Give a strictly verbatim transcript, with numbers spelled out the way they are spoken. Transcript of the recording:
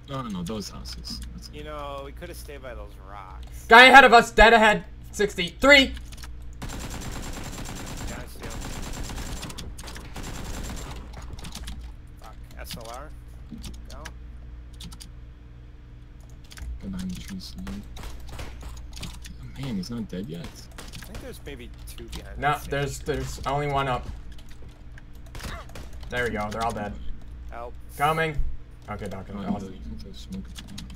No, no, no, those houses. That's You know, we could have stayed by those rocks. Guy ahead of us, dead ahead. sixty-three. Yeah, I see him. Fuck, S L R. Go. behind the trees. Oh, man, he's not dead yet. I think there's maybe two behind. No, there's there's only one up. There we go. They're all dead. Help. Coming. Okay, Doc. Oh, I'll, you can throw smoke.